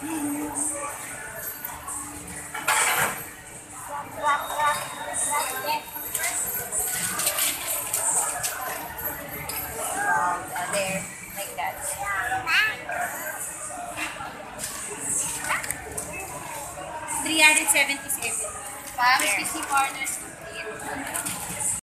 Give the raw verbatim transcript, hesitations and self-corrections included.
Um, uh, there, like that. three hundred seventy-seven. There. Fifty corners.